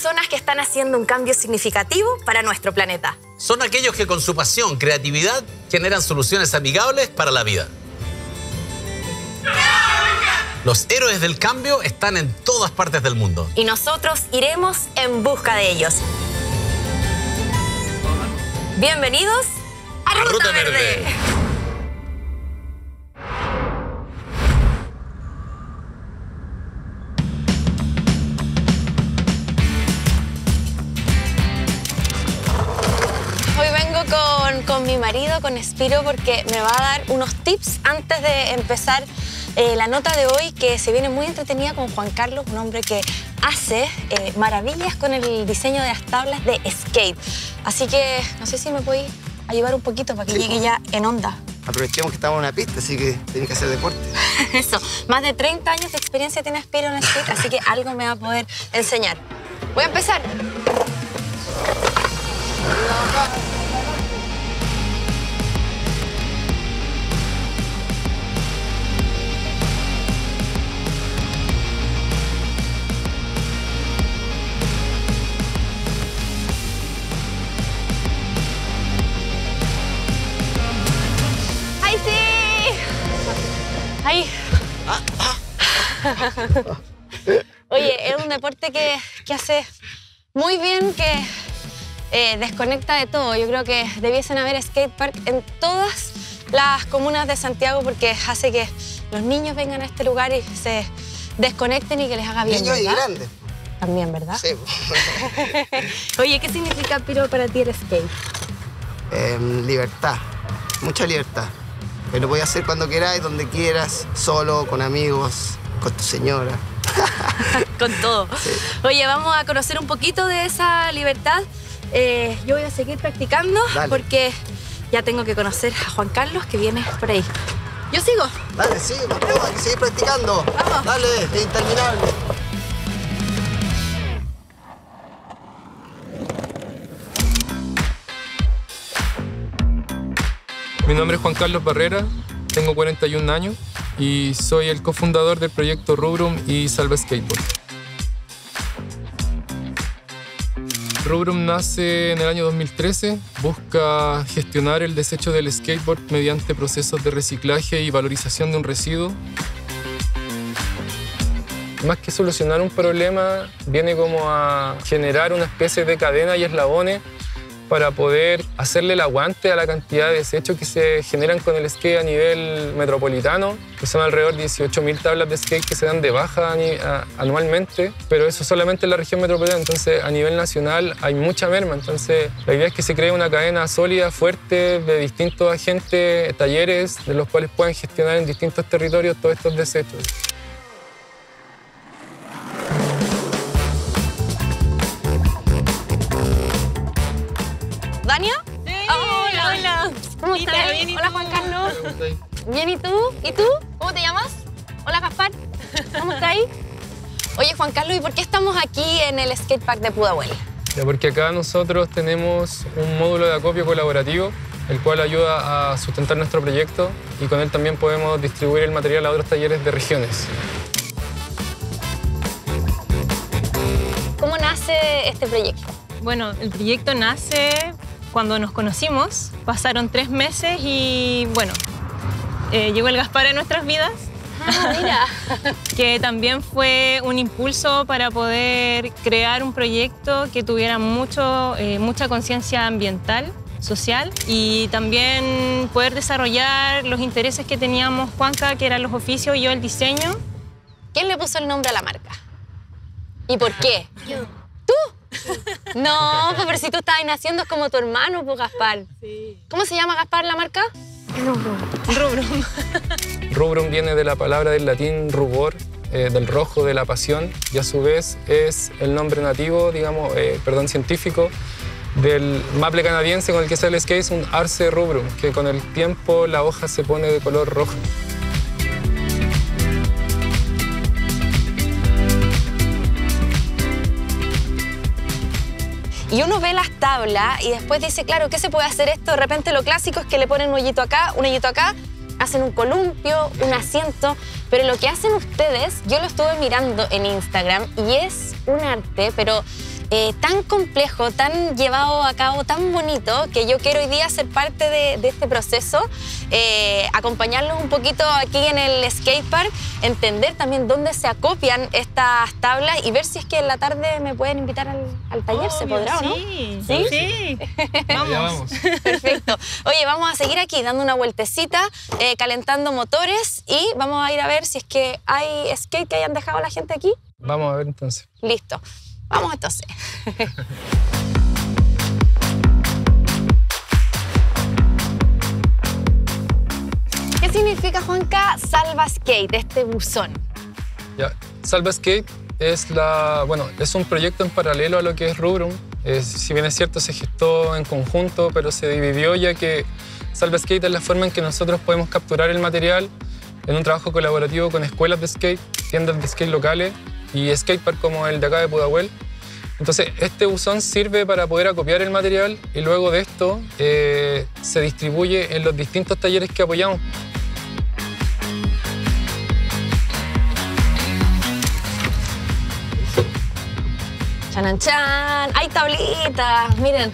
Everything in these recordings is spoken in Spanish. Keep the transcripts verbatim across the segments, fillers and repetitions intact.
personas que están haciendo un cambio significativo para nuestro planeta. Son aquellos que con su pasión, creatividad, generan soluciones amigables para la vida. Los héroes del cambio están en todas partes del mundo. Y nosotros iremos en busca de ellos. Bienvenidos a, a Ruta, Ruta Verde. Verde. Hoy vengo con, con mi marido, con Spiro, porque me va a dar unos tips antes de empezar eh, la nota de hoy, que se viene muy entretenida con Juan Carlos, un hombre que hace eh, maravillas con el diseño de las tablas de skate. Así que no sé si me podéis ayudar un poquito para que sí, llegue ya en onda. Aprovechemos que estamos en una pista, así que tienes que hacer deporte. Eso, más de treinta años de experiencia tiene Spiro en el skate, así que algo me va a poder enseñar. Voy a empezar. ¡Ay! Oye, es un deporte que, que hace muy bien, que eh, desconecta de todo. Yo creo que debiesen haber skatepark en todas las comunas de Santiago, porque hace que los niños vengan a este lugar y se desconecten y que les haga bien. Niños y ¿verdad? grandes. También, ¿verdad? Sí. Oye, ¿qué significa, Piro, para ti el skate? Eh, libertad, mucha libertad. Pero lo puedes hacer cuando quieras, donde quieras, solo, con amigos, con tu señora. Con todo. Sí. Oye, vamos a conocer un poquito de esa libertad. Eh, yo voy a seguir practicando. Dale. Porque ya tengo que conocer a Juan Carlos, que viene por ahí. ¿Yo sigo? Dale, sigue, Mateo, hay que seguir practicando. Vamos. Dale, es interminable. Mi nombre es Juan Carlos Barrera, tengo cuarenta y un años y soy el cofundador del proyecto Rubrum y Salva Skateboard. Rubrum nace en el año dos mil trece, busca gestionar el desecho del skateboard mediante procesos de reciclaje y valorización de un residuo. Más que solucionar un problema, viene como a generar una especie de cadena y eslabones para poder hacerle el aguante a la cantidad de desechos que se generan con el skate a nivel metropolitano, que son alrededor de dieciocho mil tablas de skate que se dan de baja a, a, anualmente, pero eso solamente en la región metropolitana. Entonces, a nivel nacional hay mucha merma. Entonces, la idea es que se cree una cadena sólida, fuerte, de distintos agentes, talleres, de los cuales puedan gestionar en distintos territorios todos estos desechos. ¿Dania? Sí, hola, hola. ¿Cómo estás? Bien, hola, Juan Carlos. Bien, ¿y tú? ¿Y tú? ¿Cómo te llamas? Hola, Gaspar. ¿Cómo estás? Oye, Juan Carlos, ¿y por qué estamos aquí en el skatepark de Pudahuel? Ya, porque acá nosotros tenemos un módulo de acopio colaborativo, el cual ayuda a sustentar nuestro proyecto y con él también podemos distribuir el material a otros talleres de regiones. ¿Cómo nace este proyecto? Bueno, el proyecto nace cuando nos conocimos. Pasaron tres meses y, bueno, eh, llegó el Gaspar en nuestras vidas. Ah, mira. Que también fue un impulso para poder crear un proyecto que tuviera mucho, eh, mucha conciencia ambiental, social, y también poder desarrollar los intereses que teníamos Juanca, que eran los oficios, y yo el diseño. ¿Quién le puso el nombre a la marca? ¿Y por qué? Yo. ¿Tú? No, pero si tú estabas naciendo es como tu hermano, pues, Gaspar. Sí. ¿Cómo se llama, Gaspar, la marca? Rubrum. Rubrum. Rubrum viene de la palabra del latín rubor, eh, del rojo, de la pasión, y a su vez es el nombre nativo, digamos, eh, perdón, científico, del maple canadiense con el que sale el skate, es un arce rubrum, que con el tiempo la hoja se pone de color rojo. Y uno ve las tablas y después dice, claro, ¿qué se puede hacer esto? De repente lo clásico es que le ponen un hoyito acá, un hoyito acá, hacen un columpio, un asiento, pero lo que hacen ustedes, yo lo estuve mirando en Instagram y es un arte, pero eh, tan complejo, tan llevado a cabo, tan bonito, que yo quiero hoy día ser parte de, de este proceso, eh, acompañarlos un poquito aquí en el skatepark, entender también dónde se acopian estas tablas y ver si es que en la tarde me pueden invitar al, al taller. Obvio, ¿Se podrá o no? Sí, ¿Sí? sí. Vamos. Ya vamos. Perfecto. Oye, vamos a seguir aquí dando una vueltecita, eh, calentando motores y vamos a ir a ver si es que hay skate que hayan dejado la gente aquí. Vamos a ver entonces. Listo. Vamos entonces. ¿Qué significa, Juanca, Salva Skate, este buzón? Ya, Salva Skate es, la, bueno, es un proyecto en paralelo a lo que es Rubrum. Es, si bien es cierto, se gestó en conjunto, pero se dividió ya que Salva Skate es la forma en que nosotros podemos capturar el material en un trabajo colaborativo con escuelas de skate, tiendas de skate locales y skatepark como el de acá de Pudahuel. Entonces, este buzón sirve para poder acopiar el material y luego de esto eh, se distribuye en los distintos talleres que apoyamos. ¡Chanan, chan! ¡Hay tablitas! Miren.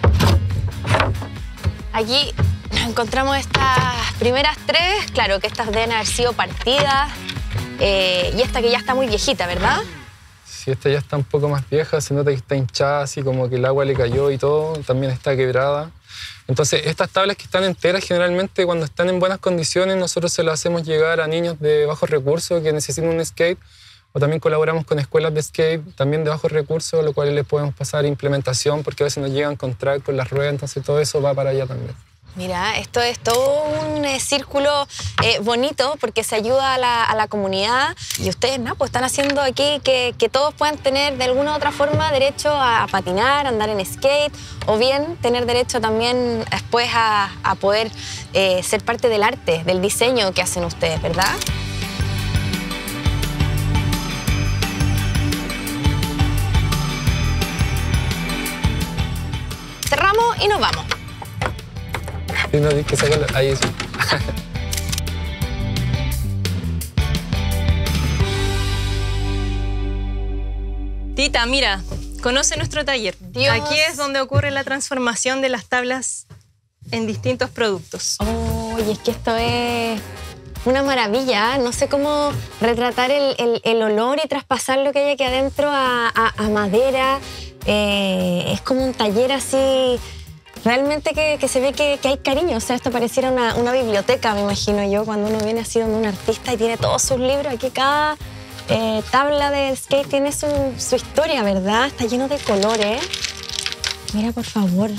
Aquí encontramos estas primeras tres. Claro que estas deben haber sido partidas. Eh, y esta que ya está muy viejita, ¿verdad? Si esta ya está un poco más vieja, se nota que está hinchada, así como que el agua le cayó y todo. También está quebrada. Entonces, estas tablas que están enteras, generalmente cuando están en buenas condiciones, nosotros se las hacemos llegar a niños de bajos recursos que necesitan un skate. O también colaboramos con escuelas de skate, también de bajos recursos, lo cual les podemos pasar implementación, porque a veces nos llegan con track, con las ruedas, entonces todo eso va para allá también. Mira, esto es todo un eh, círculo eh, bonito porque se ayuda a la, a la comunidad y ustedes ¿no? pues están haciendo aquí que, que todos puedan tener de alguna u otra forma derecho a, a patinar, andar en skate o bien tener derecho también después a, a poder eh, ser parte del arte, del diseño que hacen ustedes, ¿verdad? Cerramos y nos vamos. Sí, no, hay que sacarlo. Ahí sí. Tita, mira, conoce nuestro taller. Dios. Aquí es donde ocurre la transformación de las tablas en distintos productos. Oye, es que esto es una maravilla. No sé cómo retratar el, el, el olor y traspasar lo que hay aquí adentro a, a, a madera. Eh, es como un taller así, realmente que, que se ve que, que hay cariño. O sea, esto pareciera una, una biblioteca, me imagino yo, cuando uno viene así donde un artista y tiene todos sus libros. Aquí cada eh, tabla de skate tiene su, su historia, ¿verdad? Está lleno de colores. Mira, por favor.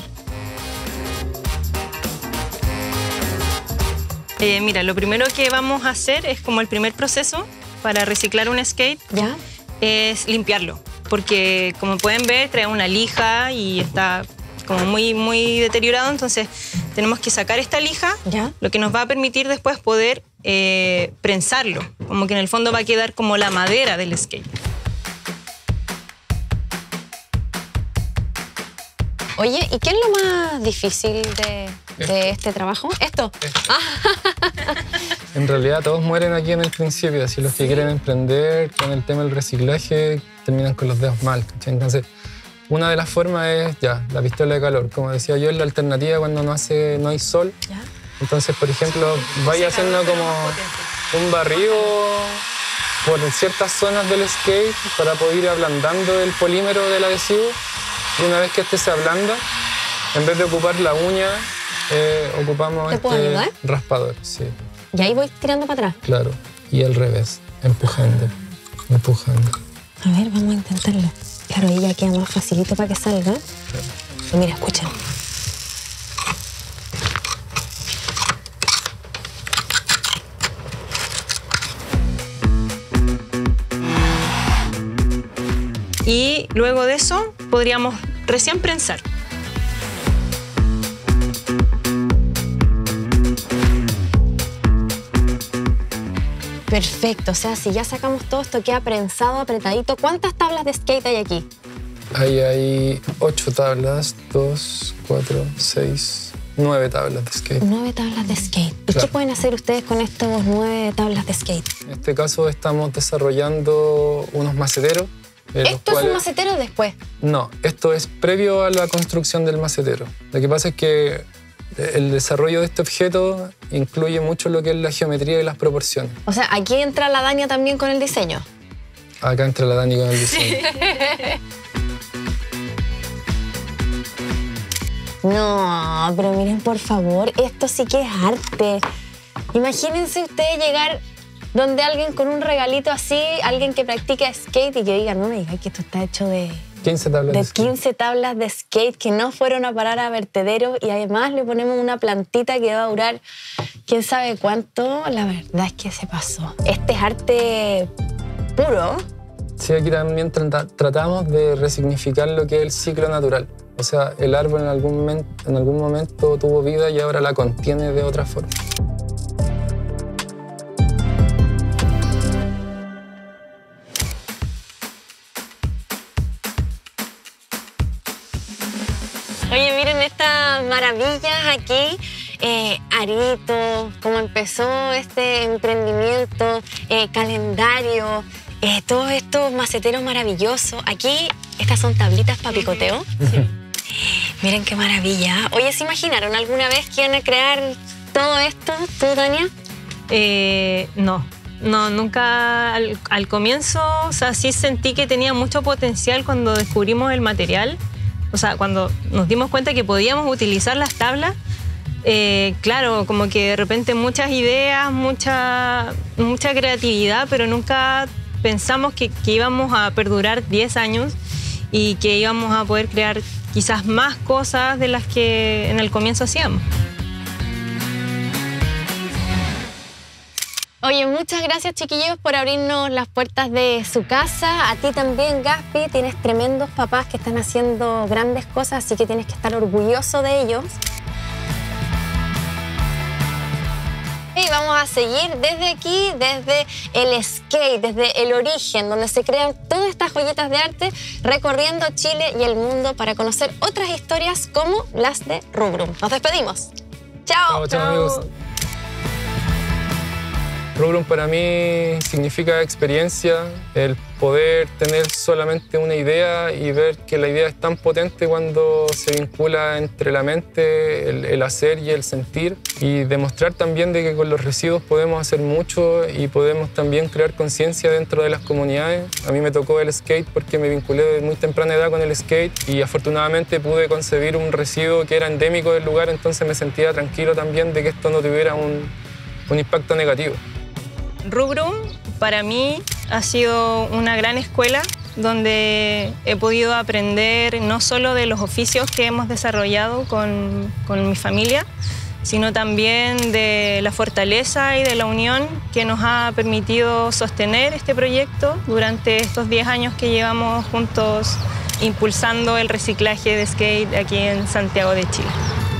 Eh, mira, lo primero que vamos a hacer es como el primer proceso para reciclar un skate, ¿Ya? es limpiarlo. Porque como pueden ver, trae una lija y está como muy, muy deteriorado. Entonces tenemos que sacar esta lija, ¿Ya? lo que nos va a permitir después poder eh, prensarlo. Como que en el fondo va a quedar como la madera del skate. Oye, ¿y qué es lo más difícil de, de este trabajo? ¿Esto? En realidad todos mueren aquí en el principio, así los que quieren emprender con el tema del reciclaje terminan con los dedos mal, ¿cachai? Entonces, una de las formas es ya, la pistola de calor. Como decía yo, es la alternativa cuando no, hace, no hay sol. ¿Ya? Entonces, por ejemplo, vaya haciendo como un barrido por ciertas zonas del skate para poder ir ablandando el polímero del adhesivo. Y una vez que este se ablanda, en vez de ocupar la uña, eh, ocupamos ¿Te este puedo ayudar? raspador. Sí, Y ahí voy tirando para atrás. claro. Y al revés, empujando, empujando. A ver, vamos a intentarlo. Claro, ahí ya queda más facilito para que salga. Y mira, escuchen. Y luego de eso podríamos recién prensar. Perfecto, o sea, si ya sacamos todo esto, queda prensado, apretadito. ¿Cuántas tablas de skate hay aquí? Ahí hay ocho tablas, dos, cuatro, seis, nueve tablas de skate. Nueve tablas de skate. ¿Y Claro. qué pueden hacer ustedes con estos nueve tablas de skate? En este caso estamos desarrollando unos maceteros ¿Esto es un macetero después? No, esto es previo a la construcción del macetero. Lo que pasa es que el desarrollo de este objeto incluye mucho lo que es la geometría y las proporciones. O sea, aquí entra la Dania también con el diseño. Acá entra la Dani con el diseño. No, pero miren, por favor, esto sí que es arte. Imagínense ustedes llegar donde alguien con un regalito así, alguien que practica skate y que diga, no me digas que esto está hecho de... quince tablas de, de skate. quince tablas de skate que no fueron a parar a vertederos y además le ponemos una plantita que va a durar quién sabe cuánto. La verdad es que se pasó. Este es arte puro. Sí, aquí también tra tratamos de resignificar lo que es el ciclo natural. O sea, el árbol en algún, momento, en algún momento tuvo vida y ahora la contiene de otra forma. Oye, miren estas maravillas aquí. Eh, Arito, cómo empezó este emprendimiento, eh, calendario, eh, todos estos maceteros maravillosos. Aquí, estas son tablitas para picoteo. Sí. Miren qué maravilla. Oye, ¿se imaginaron alguna vez que iban a crear todo esto, tú, Dania? Eh, no, no, nunca al, al comienzo, o sea, sí sentí que tenía mucho potencial cuando descubrimos el material. O sea, cuando nos dimos cuenta que podíamos utilizar las tablas, eh, claro, como que de repente muchas ideas, mucha, mucha creatividad, pero nunca pensamos que, que íbamos a perdurar diez años y que íbamos a poder crear quizás más cosas de las que en el comienzo hacíamos. Oye, muchas gracias, chiquillos, por abrirnos las puertas de su casa. A ti también, Gaspi, tienes tremendos papás que están haciendo grandes cosas, así que tienes que estar orgulloso de ellos. Y vamos a seguir desde aquí, desde el skate, desde el origen, donde se crean todas estas joyitas de arte, recorriendo Chile y el mundo para conocer otras historias como las de Rubrum. Nos despedimos. Chao. Chao, chao, amigos. Rubrum para mí significa experiencia, el poder tener solamente una idea y ver que la idea es tan potente cuando se vincula entre la mente, el, el hacer y el sentir, y demostrar también de que con los residuos podemos hacer mucho y podemos también crear conciencia dentro de las comunidades. A mí me tocó el skate porque me vinculé de muy temprana edad con el skate y afortunadamente pude concebir un residuo que era endémico del lugar, entonces me sentía tranquilo también de que esto no tuviera un, un impacto negativo. Rubrum para mí ha sido una gran escuela donde he podido aprender no solo de los oficios que hemos desarrollado con, con mi familia, sino también de la fortaleza y de la unión que nos ha permitido sostener este proyecto durante estos diez años que llevamos juntos impulsando el reciclaje de skate aquí en Santiago de Chile.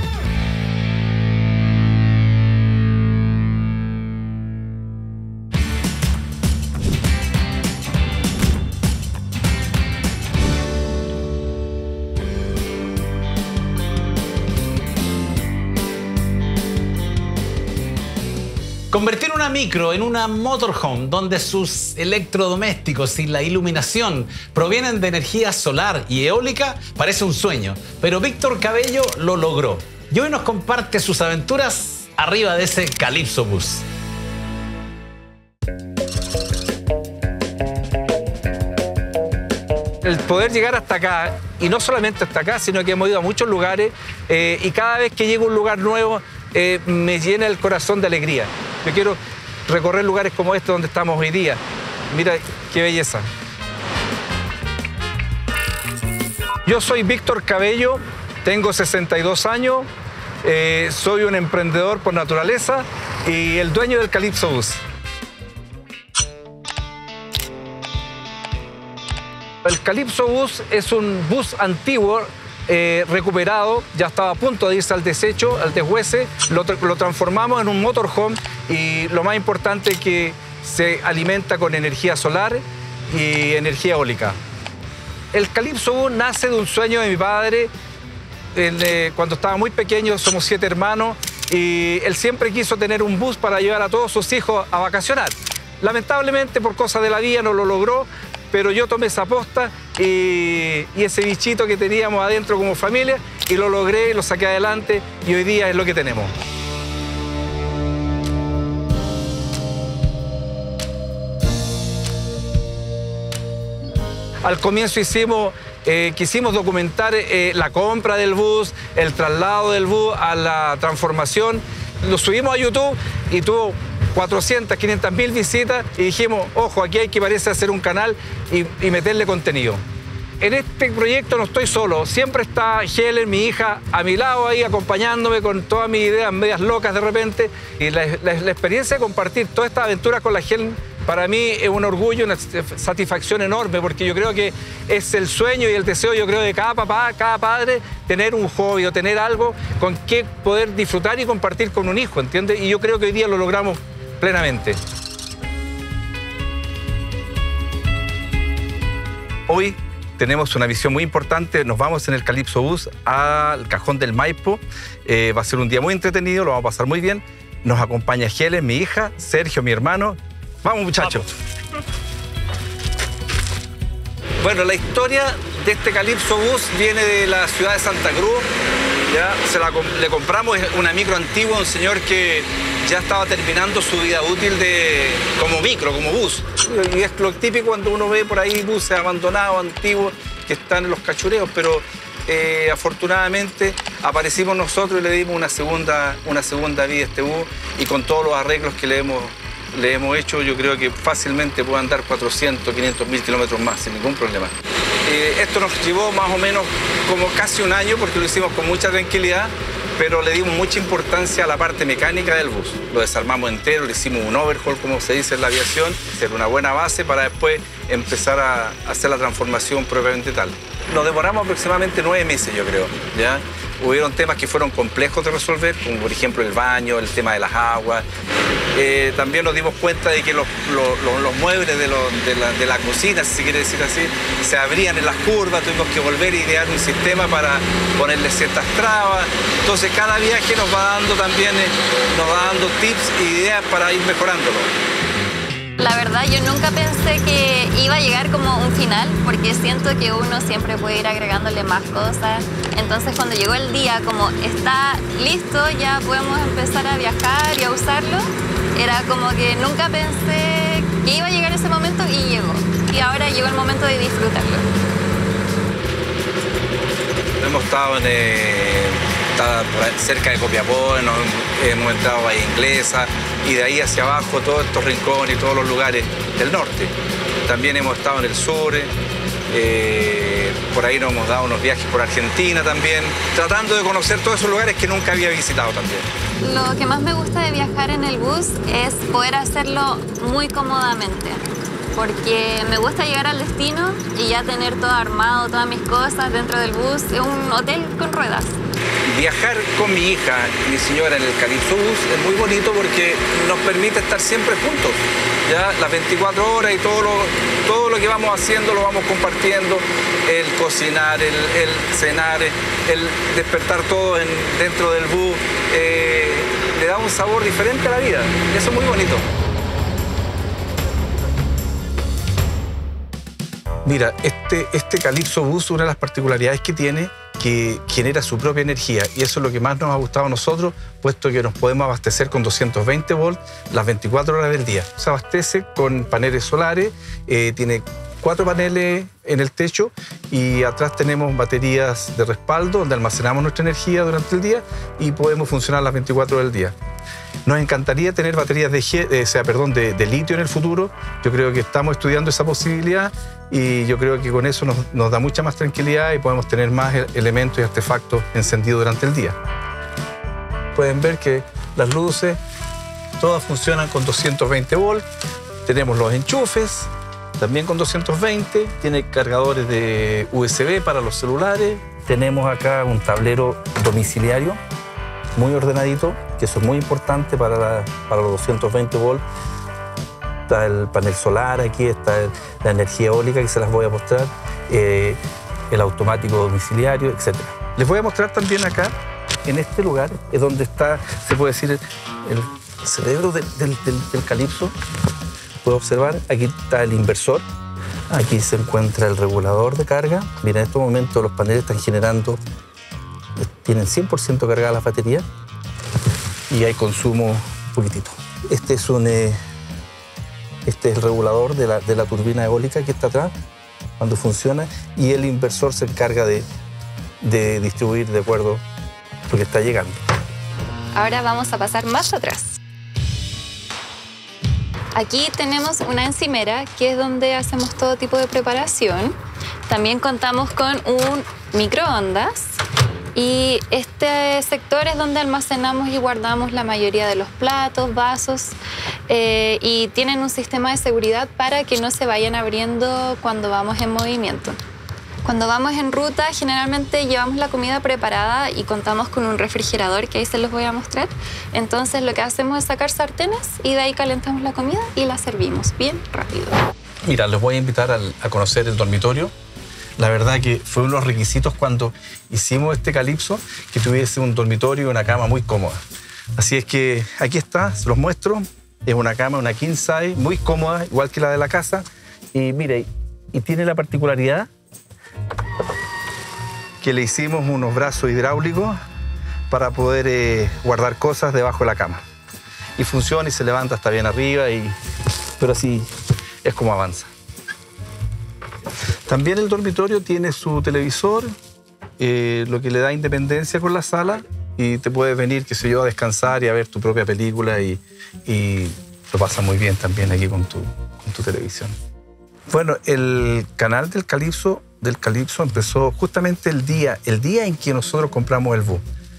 Convertir una micro en una motorhome donde sus electrodomésticos y la iluminación provienen de energía solar y eólica parece un sueño, pero Víctor Cabello lo logró y hoy nos comparte sus aventuras arriba de ese Calypso Bus. El poder llegar hasta acá, y no solamente hasta acá, sino que hemos ido a muchos lugares eh, y cada vez que llego a un lugar nuevo eh, me llena el corazón de alegría. Yo quiero recorrer lugares como este donde estamos hoy día. Mira qué belleza. Yo soy Víctor Cabello, tengo sesenta y dos años, eh, soy un emprendedor por naturaleza y el dueño del Calypso Bus. El Calypso Bus es un bus antiguo eh, recuperado, ya estaba a punto de irse al desecho, al deshuese, lo, tra lo transformamos en un motorhome y lo más importante es que se alimenta con energía solar y energía eólica. El Calypso Bus nace de un sueño de mi padre. Él, eh, cuando estaba muy pequeño, somos siete hermanos, y él siempre quiso tener un bus para llevar a todos sus hijos a vacacionar. Lamentablemente, por cosas de la vida, no lo logró, pero yo tomé esa aposta y, y ese bichito que teníamos adentro como familia, y lo logré, lo saqué adelante, y hoy día es lo que tenemos. Al comienzo hicimos, eh, quisimos documentar eh, la compra del bus, el traslado del bus a la transformación. Lo subimos a YouTube y tuvo cuatrocientas, quinientas mil visitas, y dijimos, ojo, aquí hay que parece hacer un canal y, y meterle contenido. En este proyecto no estoy solo, siempre está Helen, mi hija, a mi lado ahí acompañándome con todas mis ideas medias locas de repente. Y la, la, la experiencia de compartir toda esta aventura con la Helen, para mí es un orgullo, una satisfacción enorme, porque yo creo que es el sueño y el deseo, yo creo, de cada papá, cada padre, tener un hobby o tener algo con que poder disfrutar y compartir con un hijo, ¿entiendes? Y yo creo que hoy día lo logramos plenamente. Hoy tenemos una visión muy importante, nos vamos en el Calypso Bus al Cajón del Maipo, eh, va a ser un día muy entretenido, lo vamos a pasar muy bien. Nos acompaña Helen, mi hija, Sergio, mi hermano. Vamos, muchachos. Vamos. Bueno, la historia de este Calypso Bus viene de la ciudad de Santa Cruz. Ya se la, le compramos una micro antigua a un señor que ya estaba terminando su vida útil de, como micro, como bus. Y es lo típico cuando uno ve por ahí buses abandonados, antiguos, que están en los cachureos, pero eh, afortunadamente aparecimos nosotros y le dimos una segunda, una segunda vida a este bus, y con todos los arreglos que le hemos, le hemos hecho, yo creo que fácilmente puede andar cuatrocientos, quinientos mil kilómetros más sin ningún problema. Eh, esto nos llevó más o menos como casi un año, porque lo hicimos con mucha tranquilidad, pero le dimos mucha importancia a la parte mecánica del bus. Lo desarmamos entero, le hicimos un overhaul, como se dice en la aviación, hacer una buena base para después empezar a hacer la transformación propiamente tal. Nos demoramos aproximadamente nueve meses, yo creo, ¿ya? Hubieron temas que fueron complejos de resolver, como por ejemplo el baño, el tema de las aguas. Eh, también nos dimos cuenta de que los, los, los muebles de, los, de, la, de la cocina, si se quiere decir así, se abrían en las curvas, tuvimos que volver a idear un sistema para ponerle ciertas trabas. Entonces cada viaje nos va dando también, eh, nos va dando tips e ideas para ir mejorándolo. La verdad, yo nunca pensé que iba a llegar como un final, porque siento que uno siempre puede ir agregándole más cosas. Entonces, cuando llegó el día, como está listo, ya podemos empezar a viajar y a usarlo, era como que nunca pensé que iba a llegar ese momento, y llegó. Y ahora llegó el momento de disfrutarlo. Hemos estado en, eh, estado cerca de Copiapó, nos hemos entrado a Bahía Inglesa, y de ahí hacia abajo todos estos rincones y todos los lugares del norte. También hemos estado en el sur, eh, por ahí nos hemos dado unos viajes por Argentina también, tratando de conocer todos esos lugares que nunca había visitado también. Lo que más me gusta de viajar en el bus es poder hacerlo muy cómodamente, porque me gusta llegar al destino y ya tener todo armado, todas mis cosas dentro del bus, es un hotel con ruedas. Viajar con mi hija y mi señora en el Calypso Bus es muy bonito porque nos permite estar siempre juntos. Ya las veinticuatro horas y todo lo, todo lo que vamos haciendo lo vamos compartiendo. El cocinar, el, el cenar, el despertar todo en, dentro del bus, eh, le da un sabor diferente a la vida. Eso es muy bonito. Mira, este, este Calypso Bus, una de las particularidades que tiene, que genera su propia energía, y eso es lo que más nos ha gustado a nosotros, puesto que nos podemos abastecer con doscientos veinte volts las veinticuatro horas del día. Se abastece con paneles solares, eh, tiene cuatro paneles en el techo, y atrás tenemos baterías de respaldo donde almacenamos nuestra energía durante el día y podemos funcionar las veinticuatro horas del día. Nos encantaría tener baterías de, eh, sea, perdón, de, de litio en el futuro. Yo creo que estamos estudiando esa posibilidad, y yo creo que con eso nos, nos da mucha más tranquilidad y podemos tener más elementos y artefactos encendidos durante el día. Pueden ver que las luces todas funcionan con doscientos veinte volts. Tenemos los enchufes también con doscientos veinte. Tiene cargadores de U S B para los celulares. Tenemos acá un tablero domiciliario muy ordenadito, que eso es muy importante para, la, para los doscientos veinte volts. Está el panel solar aquí, está el, la energía eólica, que se las voy a mostrar, eh, el automático domiciliario, etcétera. Les voy a mostrar también acá, en este lugar, es donde está, se puede decir, el, el cerebro del, del, del, del Calypso. Puedo observar, aquí está el inversor, Aquí se encuentra el regulador de carga. Mira, en estos momentos los paneles están generando, tienen cien por ciento cargada la batería y hay consumo poquitito. Este es, un, eh, este es el regulador de la, de la turbina eólica que está atrás cuando funciona y el inversor se encarga de, de distribuir de acuerdo a lo que está llegando. Ahora vamos a pasar más atrás. Aquí tenemos una encimera, que es donde hacemos todo tipo de preparación. También contamos con un microondas y este sector es donde almacenamos y guardamos la mayoría de los platos, vasos eh, y tienen un sistema de seguridad para que no se vayan abriendo cuando vamos en movimiento. Cuando vamos en ruta, generalmente llevamos la comida preparada y contamos con un refrigerador, que ahí se los voy a mostrar. Entonces, lo que hacemos es sacar sartenes y de ahí calentamos la comida y la servimos bien rápido. Mira, los voy a invitar al, a conocer el dormitorio. La verdad que fue uno de los requisitos cuando hicimos este Calypso, que tuviese un dormitorio y una cama muy cómoda. Así es que aquí está, se los muestro. Es una cama, una king size, muy cómoda, igual que la de la casa. Y mire, y tiene la particularidad que le hicimos unos brazos hidráulicos para poder eh, guardar cosas debajo de la cama. Y funciona y se levanta hasta bien arriba, y... pero así es como avanza. También el dormitorio tiene su televisor, eh, lo que le da independencia con la sala, y te puedes venir, qué sé yo, a descansar y a ver tu propia película, y, y lo pasas muy bien también aquí con tu, con tu televisión. Bueno, el canal del Calypso, del Calypso empezó justamente el día, el día en que nosotros compramos el bus.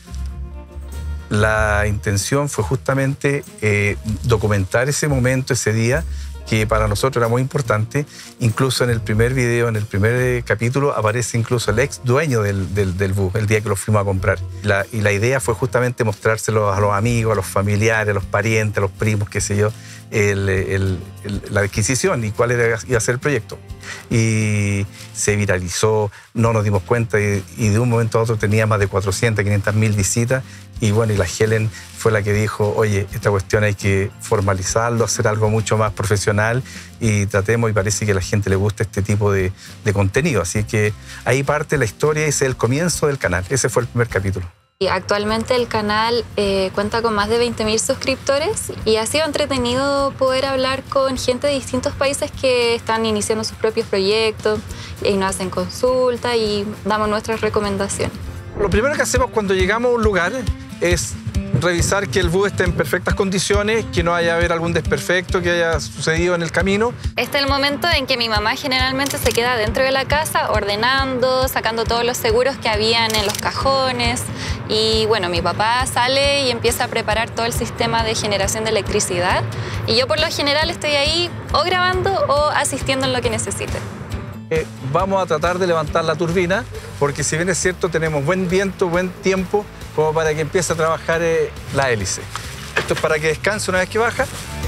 La intención fue justamente eh, documentar ese momento, ese día, que para nosotros era muy importante. Incluso en el primer video, en el primer capítulo, aparece incluso el ex dueño del, del, del bus, el día que lo fuimos a comprar. La, y la idea fue justamente mostrárselo a los amigos, a los familiares, a los parientes, a los primos, qué sé yo, el, el, el, la adquisición y cuál era, iba a ser el proyecto. Y se viralizó, no nos dimos cuenta, y, y de un momento a otro tenía más de cuatrocientas, quinientas mil visitas. Y bueno, y la Helen fue la que dijo, oye, esta cuestión hay que formalizarlo, hacer algo mucho más profesional, y tratemos, y parece que a la gente le gusta este tipo de, de contenido. Así que ahí parte la historia, ese es el comienzo del canal. Ese fue el primer capítulo. Y actualmente el canal eh, cuenta con más de veinte mil suscriptores y ha sido entretenido poder hablar con gente de distintos países que están iniciando sus propios proyectos y nos hacen consulta y damos nuestras recomendaciones. Lo primero que hacemos cuando llegamos a un lugar es revisar que el bus esté en perfectas condiciones, que no haya haber algún desperfecto que haya sucedido en el camino. Este es el momento en que mi mamá generalmente se queda dentro de la casa ordenando, sacando todos los seguros que habían en los cajones. Y bueno, mi papá sale y empieza a preparar todo el sistema de generación de electricidad. Y yo por lo general estoy ahí o grabando o asistiendo en lo que necesite. Eh, vamos a tratar de levantar la turbina, porque si bien es cierto, tenemos buen viento, buen tiempo, como para que empiece a trabajar eh, la hélice. Esto es para que descanse una vez que baja.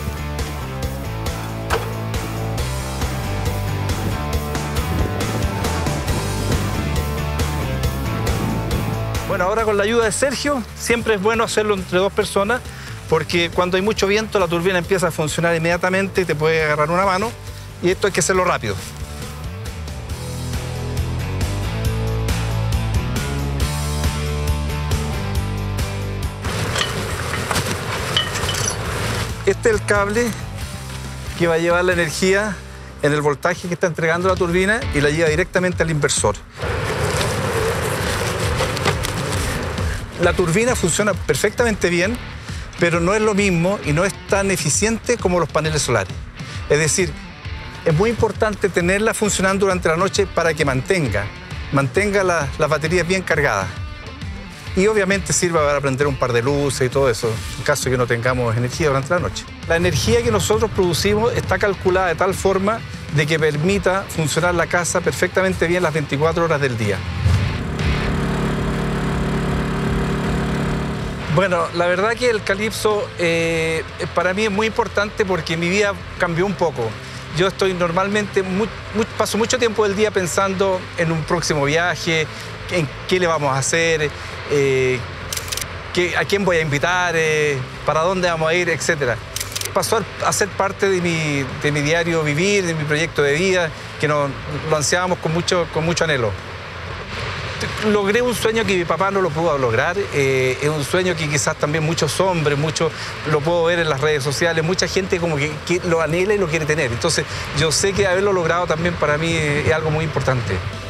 Bueno, ahora con la ayuda de Sergio, siempre es bueno hacerlo entre dos personas, porque cuando hay mucho viento la turbina empieza a funcionar inmediatamente y te puede agarrar una mano, y esto hay que hacerlo rápido. Este es el cable que va a llevar la energía en el voltaje que está entregando la turbina y la lleva directamente al inversor. La turbina funciona perfectamente bien, pero no es lo mismo y no es tan eficiente como los paneles solares. Es decir, es muy importante tenerla funcionando durante la noche para que mantenga, mantenga la, las baterías bien cargadas. Y obviamente sirva para prender un par de luces y todo eso, en caso de que no tengamos energía durante la noche. La energía que nosotros producimos está calculada de tal forma de que permita funcionar la casa perfectamente bien las veinticuatro horas del día. Bueno, la verdad que el Calypso eh, para mí es muy importante porque mi vida cambió un poco. Yo estoy normalmente, muy, muy, paso mucho tiempo del día pensando en un próximo viaje, en qué le vamos a hacer, eh, qué, a quién voy a invitar, eh, para dónde vamos a ir, etcétera. pasó a ser parte de mi, de mi diario vivir, de mi proyecto de vida, que nos, lo ansiábamos con mucho, con mucho anhelo. Logré un sueño que mi papá no lo pudo lograr, eh, es un sueño que quizás también muchos hombres, muchos lo puedo ver en las redes sociales, mucha gente como que, que lo anhela y lo quiere tener. Entonces yo sé que haberlo logrado también para mí es algo muy importante.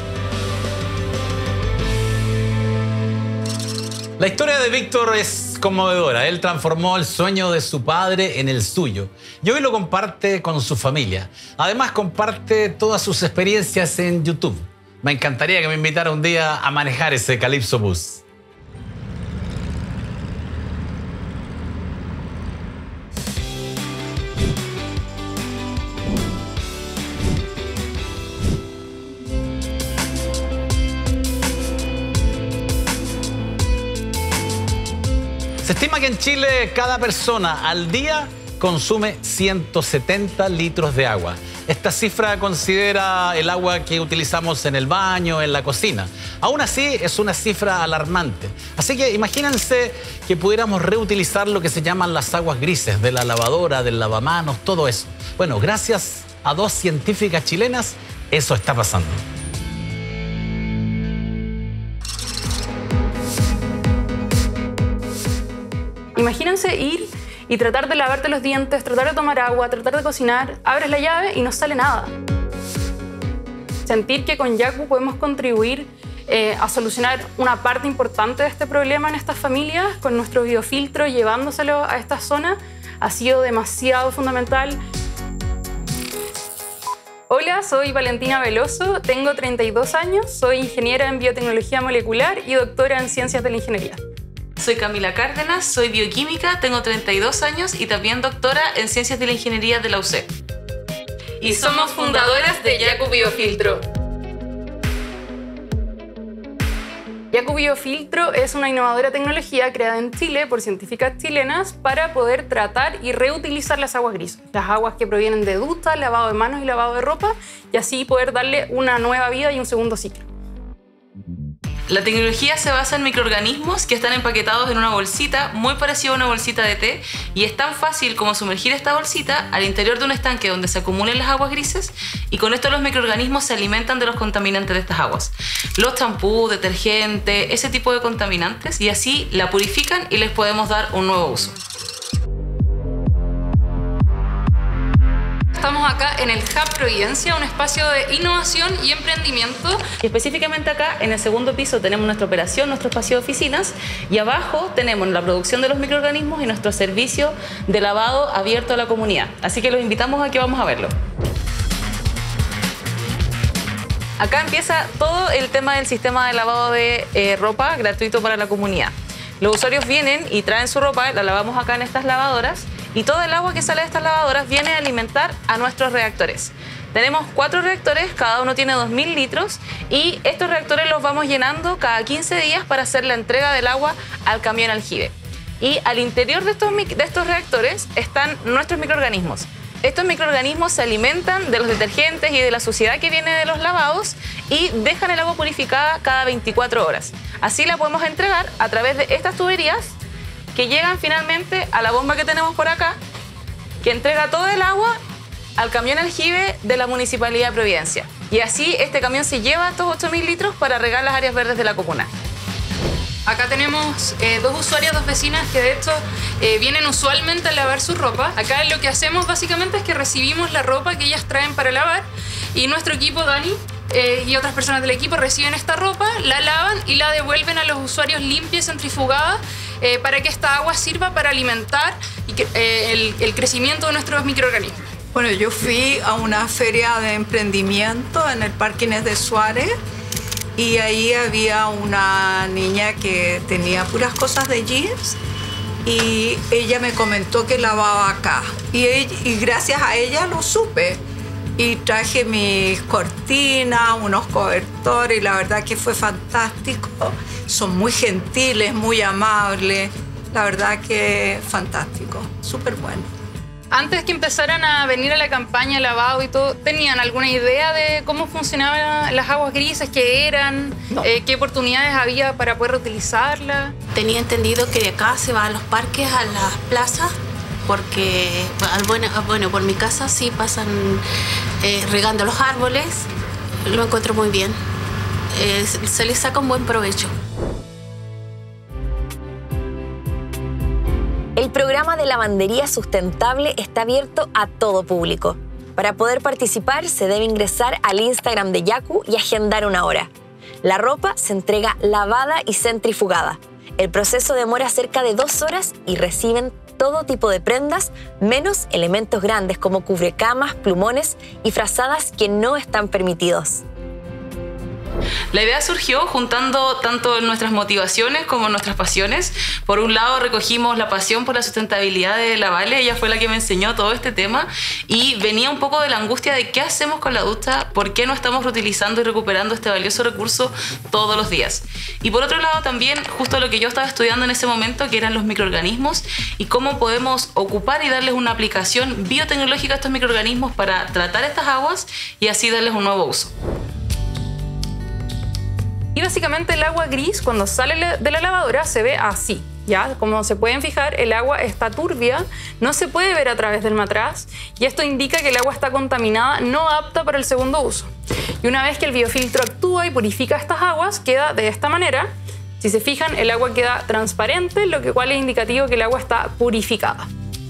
La historia de Víctor es conmovedora. Él transformó el sueño de su padre en el suyo y hoy lo comparte con su familia. Además comparte todas sus experiencias en YouTube. Me encantaría que me invitara un día a manejar ese Calypso Bus. Se estima que en Chile cada persona al día consume ciento setenta litros de agua. Esta cifra considera el agua que utilizamos en el baño, en la cocina. Aún así, es una cifra alarmante. Así que imagínense que pudiéramos reutilizar lo que se llaman las aguas grises, de la lavadora, del lavamanos, todo eso. Bueno, gracias a dos científicas chilenas, eso está pasando. Imagínense ir y tratar de lavarte los dientes, tratar de tomar agua, tratar de cocinar, abres la llave y no sale nada. Sentir que con Yaku podemos contribuir eh, a solucionar una parte importante de este problema en estas familias, con nuestro biofiltro llevándoselo a esta zona, ha sido demasiado fundamental. Hola, soy Valentina Veloso, tengo treinta y dos años, soy ingeniera en biotecnología molecular y doctora en ciencias de la ingeniería. Soy Camila Cárdenas, soy bioquímica, tengo treinta y dos años y también doctora en Ciencias de la Ingeniería de la U C E. Y somos fundadoras de Yaku Biofiltro. Yaku Biofiltro es una innovadora tecnología creada en Chile por científicas chilenas para poder tratar y reutilizar las aguas grises, las aguas que provienen de ducha, lavado de manos y lavado de ropa, y así poder darle una nueva vida y un segundo ciclo. La tecnología se basa en microorganismos que están empaquetados en una bolsita muy parecida a una bolsita de té y es tan fácil como sumergir esta bolsita al interior de un estanque donde se acumulen las aguas grises y con esto los microorganismos se alimentan de los contaminantes de estas aguas. Los champús, detergentes, ese tipo de contaminantes y así la purifican y les podemos dar un nuevo uso. Estamos acá en el Hub Providencia, un espacio de innovación y emprendimiento. Y específicamente acá, en el segundo piso, tenemos nuestra operación, nuestro espacio de oficinas y abajo tenemos la producción de los microorganismos y nuestro servicio de lavado abierto a la comunidad. Así que los invitamos a que vamos a verlo. Acá empieza todo el tema del sistema de lavado de eh, ropa gratuito para la comunidad. Los usuarios vienen y traen su ropa, la lavamos acá en estas lavadoras y todo el agua que sale de estas lavadoras viene a alimentar a nuestros reactores. Tenemos cuatro reactores, cada uno tiene dos mil litros y estos reactores los vamos llenando cada quince días para hacer la entrega del agua al camión aljibe. Y al interior de estos, de estos reactores están nuestros microorganismos. Estos microorganismos se alimentan de los detergentes y de la suciedad que viene de los lavados y dejan el agua purificada cada veinticuatro horas. Así la podemos entregar a través de estas tuberías que llegan finalmente a la bomba que tenemos por acá, que entrega todo el agua al camión aljibe de la Municipalidad de Providencia. Y así este camión se lleva estos ocho mil litros para regar las áreas verdes de la comuna. Acá tenemos eh, dos usuarias, dos vecinas que de hecho eh, vienen usualmente a lavar su ropa. Acá lo que hacemos básicamente es que recibimos la ropa que ellas traen para lavar y nuestro equipo, Dani, eh, y otras personas del equipo reciben esta ropa, la lavan y la devuelven a los usuarios limpia y centrifugada eh, para que esta agua sirva para alimentar y que, eh, el, el crecimiento de nuestros microorganismos. Bueno, yo fui a una feria de emprendimiento en el Parque Inés de Suárez y ahí había una niña que tenía puras cosas de jeans y ella me comentó que lavaba acá y, ella, y gracias a ella lo supe y traje mis cortinas, unos cobertores y la verdad que fue fantástico. Son muy gentiles, muy amables, la verdad que fantástico, súper bueno. Antes que empezaran a venir a la campaña lavado y todo, ¿tenían alguna idea de cómo funcionaban las aguas grises, qué eran, no. eh, qué oportunidades había para poder reutilizarlas? Tenía entendido que de acá se va a los parques, a las plazas, porque, bueno, bueno, por mi casa sí pasan eh, regando los árboles, lo encuentro muy bien. Eh, se les saca un buen provecho. El programa de lavandería sustentable está abierto a todo público. Para poder participar se debe ingresar al Instagram de Yaku y agendar una hora. La ropa se entrega lavada y centrifugada. El proceso demora cerca de dos horas y reciben todo tipo de prendas, menos elementos grandes como cubrecamas, plumones y frazadas que no están permitidos. La idea surgió juntando tanto nuestras motivaciones como nuestras pasiones. Por un lado recogimos la pasión por la sustentabilidad de la Vale, ella fue la que me enseñó todo este tema y venía un poco de la angustia de qué hacemos con la ducha, por qué no estamos reutilizando y recuperando este valioso recurso todos los días. Y por otro lado también justo lo que yo estaba estudiando en ese momento, que eran los microorganismos y cómo podemos ocupar y darles una aplicación biotecnológica a estos microorganismos para tratar estas aguas y así darles un nuevo uso. Y básicamente el agua gris, cuando sale de la lavadora, se ve así, ¿ya? Como se pueden fijar, el agua está turbia, no se puede ver a través del matraz y esto indica que el agua está contaminada, no apta para el segundo uso. Y una vez que el biofiltro actúa y purifica estas aguas, queda de esta manera. Si se fijan, el agua queda transparente, lo que cual es indicativo que el agua está purificada.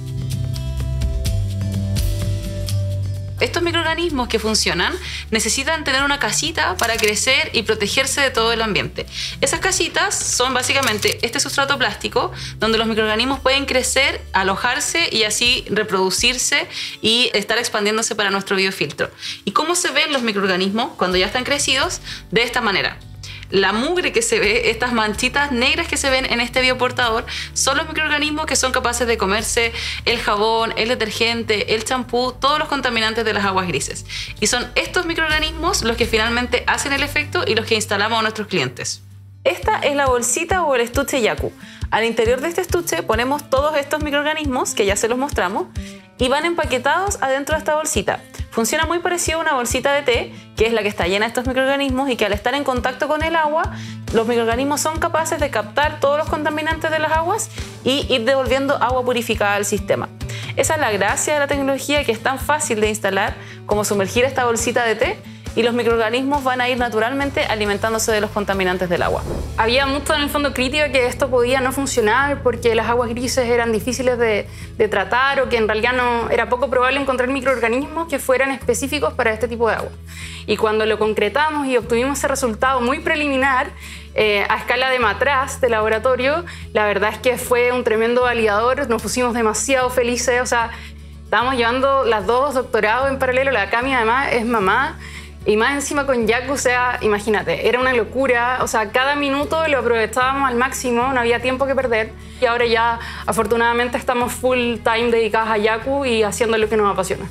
Estos microorganismos que funcionan necesitan tener una casita para crecer y protegerse de todo el ambiente. Esas casitas son básicamente este sustrato plástico donde los microorganismos pueden crecer, alojarse y así reproducirse y estar expandiéndose para nuestro biofiltro. ¿Y cómo se ven los microorganismos cuando ya están crecidos? De esta manera. La mugre que se ve, estas manchitas negras que se ven en este bioportador, son los microorganismos que son capaces de comerse el jabón, el detergente, el champú, todos los contaminantes de las aguas grises. Y son estos microorganismos los que finalmente hacen el efecto y los que instalamos a nuestros clientes. Esta es la bolsita o el estuche Yaku. Al interior de este estuche ponemos todos estos microorganismos, que ya se los mostramos, y van empaquetados adentro de esta bolsita. Funciona muy parecido a una bolsita de té, que es la que está llena de estos microorganismos y que al estar en contacto con el agua, los microorganismos son capaces de captar todos los contaminantes de las aguas y ir devolviendo agua purificada al sistema. Esa es la gracia de la tecnología, que es tan fácil de instalar como sumergir esta bolsita de té y los microorganismos van a ir naturalmente alimentándose de los contaminantes del agua. Había mucho en el fondo crítica que esto podía no funcionar porque las aguas grises eran difíciles de, de tratar o que en realidad no, era poco probable encontrar microorganismos que fueran específicos para este tipo de agua. Y cuando lo concretamos y obtuvimos ese resultado muy preliminar, eh, a escala de matraz de laboratorio, la verdad es que fue un tremendo validador, nos pusimos demasiado felices, o sea, estábamos llevando las dos doctorados en paralelo, la Cami además es mamá, y más encima con Yaku, o sea, imagínate, era una locura, o sea, cada minuto lo aprovechábamos al máximo, no había tiempo que perder. Y ahora ya, afortunadamente, estamos full time dedicadas a Yaku y haciendo lo que nos apasiona.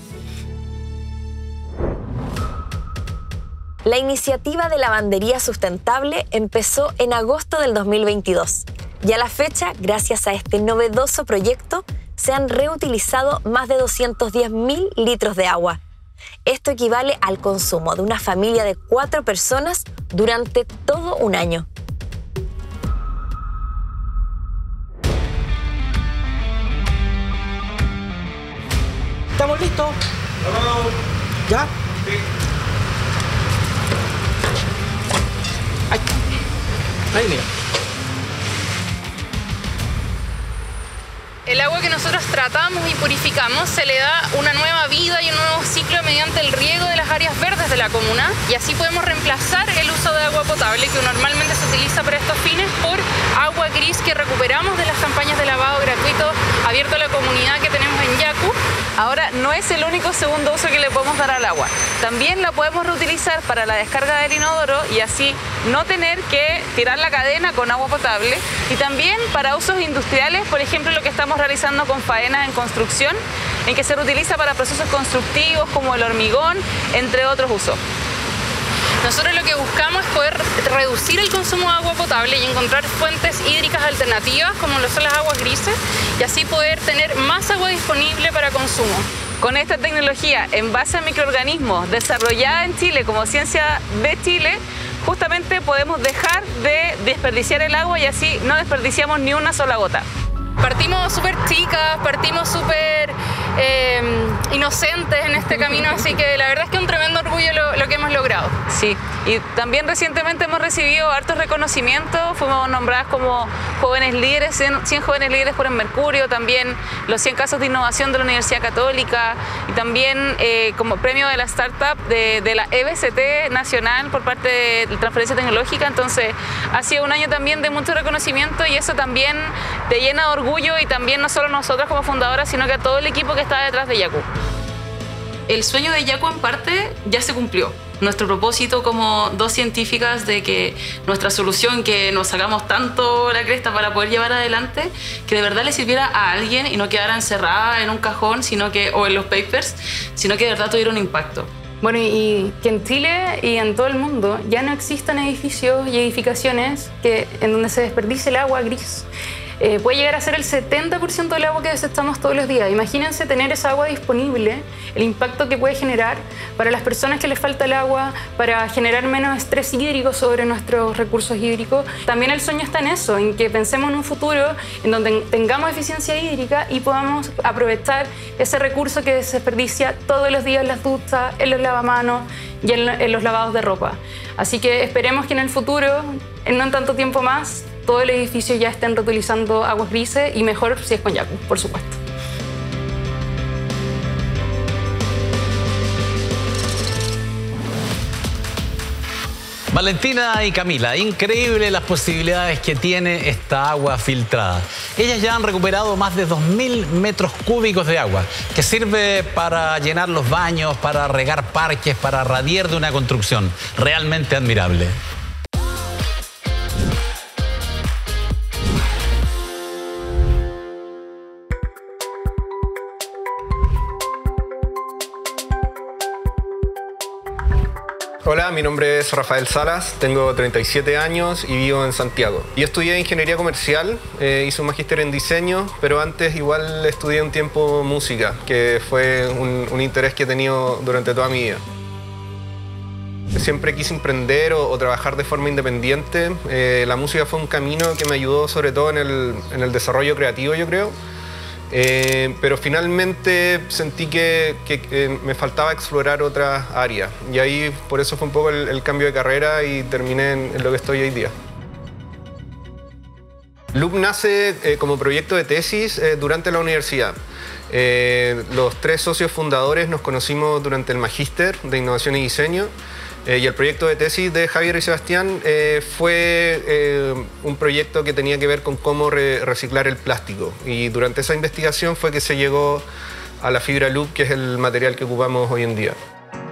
La iniciativa de lavandería sustentable empezó en agosto del dos mil veintidós. Y a la fecha, gracias a este novedoso proyecto, se han reutilizado más de doscientos diez mil litros de agua. Esto equivale al consumo de una familia de cuatro personas durante todo un año. ¿Estamos listos? ¿Ya? Sí. Ahí. Ahí, mira. El agua que nosotros tratamos y purificamos se le da una nueva vida y un nuevo ciclo mediante el riego de las áreas verdes de la comuna y así podemos reemplazar el uso de agua potable que normalmente se utiliza para estos fines por agua gris que recuperamos de las campañas de lavado gratuito abierto a la comunidad que tenemos en Yaku. Ahora, no es el único segundo uso que le podemos dar al agua. También la podemos reutilizar para la descarga del inodoro y así no tener que tirar la cadena con agua potable. Y también para usos industriales, por ejemplo, lo que estamos realizando con faenas en construcción, en que se reutiliza para procesos constructivos como el hormigón, entre otros usos. Nosotros lo que buscamos es poder reducir el consumo de agua potable y encontrar fuentes hídricas alternativas como lo son las aguas grises y así poder tener más agua disponible para consumo. Con esta tecnología en base a microorganismos desarrollada en Chile como ciencia de Chile, justamente podemos dejar de desperdiciar el agua y así no desperdiciamos ni una sola gota. Partimos súper chicas, partimos súper eh, inocentes en este camino, así que la verdad es que es un tremendo orgullo lo, lo que hemos logrado. Sí, y también recientemente hemos recibido hartos reconocimientos, fuimos nombradas como jóvenes líderes, cien jóvenes líderes por el Mercurio, también los cien casos de innovación de la Universidad Católica y también eh, como premio de la startup de, de la E B C T nacional por parte de Transferencia Tecnológica. Entonces ha sido un año también de mucho reconocimiento y eso también te llena de orgullo, y también no solo nosotros como fundadoras, sino que a todo el equipo que está detrás de Yaku. El sueño de Yaku en parte ya se cumplió. Nuestro propósito como dos científicas de que nuestra solución, que nos sacamos tanto la cresta para poder llevar adelante, que de verdad le sirviera a alguien y no quedara encerrada en un cajón sino que, o en los papers, sino que de verdad tuviera un impacto. Bueno, y que en Chile y en todo el mundo ya no existan edificios y edificaciones que, en donde se desperdicie el agua gris. Eh, puede llegar a ser el setenta por ciento del agua que desechamos todos los días. Imagínense tener esa agua disponible, el impacto que puede generar para las personas que les falta el agua, para generar menos estrés hídrico sobre nuestros recursos hídricos. También el sueño está en eso, en que pensemos en un futuro en donde tengamos eficiencia hídrica y podamos aprovechar ese recurso que se desperdicia todos los días en las duchas, en los lavamanos y en, en los lavados de ropa. Así que esperemos que en el futuro, en no en tanto tiempo más, todo el edificio ya estén reutilizando aguas grises y mejor si es con Yaku, por supuesto. Valentina y Camila, increíble las posibilidades que tiene esta agua filtrada. Ellas ya han recuperado más de dos mil metros cúbicos de agua, que sirve para llenar los baños, para regar parques, para radiar de una construcción. Realmente admirable. Hola, mi nombre es Rafael Salas, tengo treinta y siete años y vivo en Santiago. Yo estudié Ingeniería Comercial, eh, hice un magíster en diseño, pero antes igual estudié un tiempo música, que fue un, un interés que he tenido durante toda mi vida. Siempre quise emprender o, o trabajar de forma independiente. Eh, la música fue un camino que me ayudó sobre todo en el, en el desarrollo creativo, yo creo. Eh, pero finalmente sentí que, que, que me faltaba explorar otras áreas y ahí por eso fue un poco el, el cambio de carrera y terminé en, en lo que estoy hoy día. Loop nace eh, como proyecto de tesis eh, durante la universidad. Eh, los tres socios fundadores nos conocimos durante el magíster de Innovación y Diseño. Eh, y el proyecto de tesis de Javier y Sebastián eh, fue eh, un proyecto que tenía que ver con cómo re reciclar el plástico. Y durante esa investigación fue que se llegó a la fibra Loop, que es el material que ocupamos hoy en día.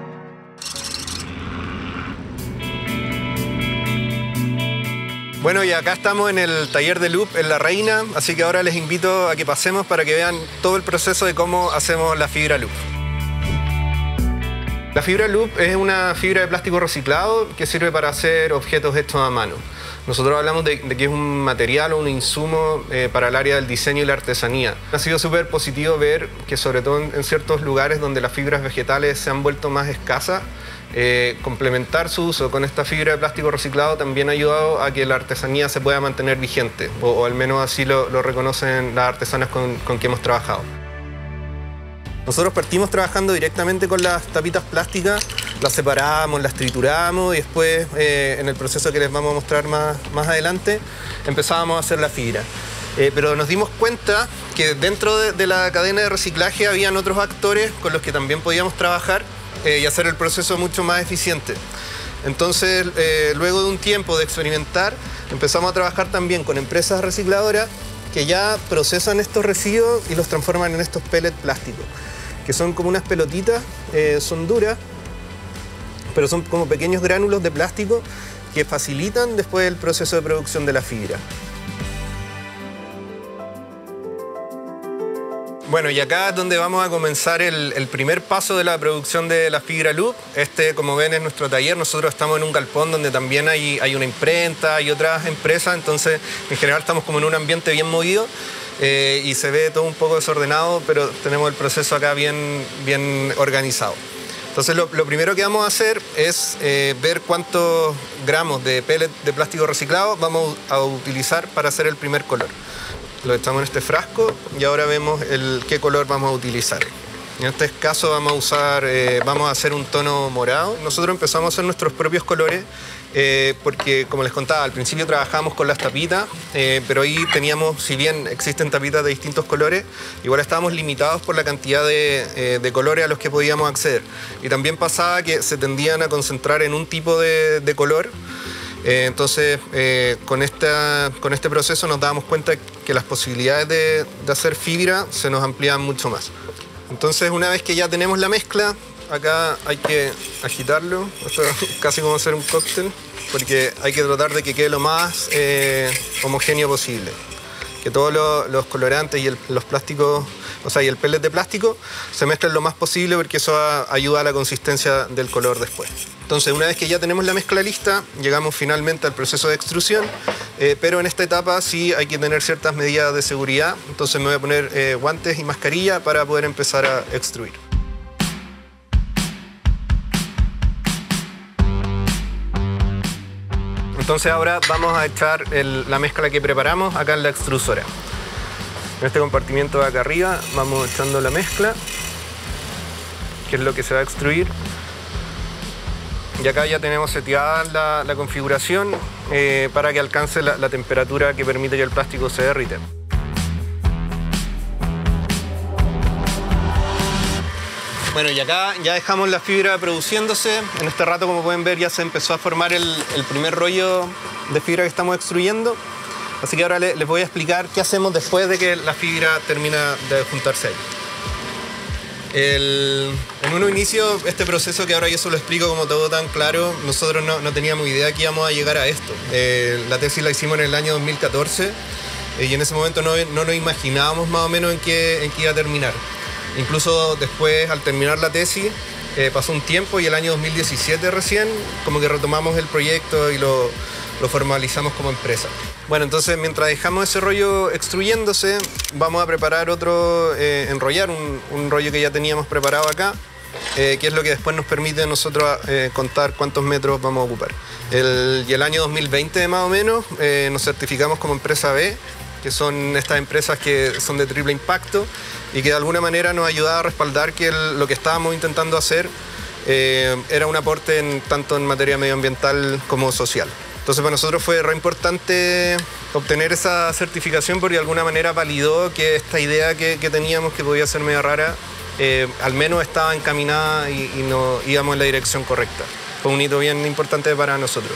Bueno, y acá estamos en el taller de Loop en La Reina, así que ahora les invito a que pasemos para que vean todo el proceso de cómo hacemos la fibra Loop. La fibra Loop es una fibra de plástico reciclado que sirve para hacer objetos hechos a mano. Nosotros hablamos de, de que es un material o un insumo eh, para el área del diseño y la artesanía. Ha sido súper positivo ver que sobre todo en, en ciertos lugares donde las fibras vegetales se han vuelto más escasas, eh, complementar su uso con esta fibra de plástico reciclado también ha ayudado a que la artesanía se pueda mantener vigente, o, o al menos así lo, lo reconocen las artesanas con, con que hemos trabajado. Nosotros partimos trabajando directamente con las tapitas plásticas, las separamos, las trituramos y después eh, en el proceso que les vamos a mostrar más, más adelante empezábamos a hacer la fibra. Eh, pero nos dimos cuenta que dentro de, de la cadena de reciclaje habían otros actores con los que también podíamos trabajar eh, y hacer el proceso mucho más eficiente. Entonces, eh, luego de un tiempo de experimentar, empezamos a trabajar también con empresas recicladoras que ya procesan estos residuos y los transforman en estos pellets plásticos, que son como unas pelotitas, eh, son duras, pero son como pequeños gránulos de plástico que facilitan después el proceso de producción de la fibra. Bueno, y acá es donde vamos a comenzar el, el primer paso de la producción de la fibra Loop. Este, como ven, es nuestro taller. Nosotros estamos en un galpón donde también hay, hay una imprenta y otras empresas, entonces en general estamos como en un ambiente bien movido. Eh, y se ve todo un poco desordenado, pero tenemos el proceso acá bien, bien organizado. Entonces lo, lo primero que vamos a hacer es eh, ver cuántos gramos de pellet de plástico reciclado vamos a utilizar para hacer el primer color. lo echamos en este frasco y ahora vemos el, qué color vamos a utilizar. En este caso vamos a usar, eh, vamos a hacer un tono morado. Nosotros empezamos a hacer nuestros propios colores eh, porque, como les contaba, al principio trabajábamos con las tapitas, eh, pero ahí teníamos, si bien existen tapitas de distintos colores, igual estábamos limitados por la cantidad de, eh, de colores a los que podíamos acceder. Y también pasaba que se tendían a concentrar en un tipo de, de color. Eh, entonces, eh, con, esta, con este proceso nos dábamos cuenta que las posibilidades de, de hacer fibra se nos ampliaban mucho más. Entonces, una vez que ya tenemos la mezcla, acá hay que agitarlo, esto es casi como hacer un cóctel, porque hay que tratar de que quede lo más eh, homogéneo posible. Que todos los, los colorantes y el, los plásticos, o sea, y el pellet de plástico se mezclen lo más posible porque eso a, ayuda a la consistencia del color después. Entonces, una vez que ya tenemos la mezcla lista, llegamos finalmente al proceso de extrusión, eh, pero en esta etapa sí hay que tener ciertas medidas de seguridad. Entonces me voy a poner eh, guantes y mascarilla para poder empezar a extruir. Entonces ahora vamos a echar el, la mezcla que preparamos acá en la extrusora. En este compartimiento de acá arriba vamos echando la mezcla, que es lo que se va a extruir. Y acá ya tenemos seteada la, la configuración eh, para que alcance la, la temperatura que permite que el plástico se derrite. Bueno, y acá ya dejamos la fibra produciéndose. En este rato, como pueden ver, ya se empezó a formar el, el primer rollo de fibra que estamos extruyendo. Así que ahora les, les voy a explicar qué hacemos después de que la fibra termina de juntarse ahí. El, en un inicio, este proceso que ahora yo se lo explico como todo tan claro, nosotros no, no teníamos idea que íbamos a llegar a esto. Eh, la tesis la hicimos en el año dos mil catorce eh, y en ese momento no, no nos imaginábamos más o menos en qué, en qué iba a terminar. Incluso después, al terminar la tesis, eh, pasó un tiempo y el año dos mil diecisiete recién como que retomamos el proyecto y lo, lo formalizamos como empresa. Bueno, entonces mientras dejamos ese rollo extruyéndose, vamos a preparar otro, eh, enrollar un, un rollo que ya teníamos preparado acá, eh, que es lo que después nos permite a nosotros eh, contar cuántos metros vamos a ocupar. El, y el año dos mil veinte más o menos eh, nos certificamos como empresa B, que son estas empresas que son de triple impacto y que de alguna manera nos ayudaba a respaldar que el, lo que estábamos intentando hacer eh, era un aporte en, tanto en materia medioambiental como social. Entonces para nosotros fue re importante obtener esa certificación porque de alguna manera validó que esta idea que, que teníamos, que podía ser medio rara, eh, al menos estaba encaminada y, y no íbamos en la dirección correcta. Fue un hito bien importante para nosotros.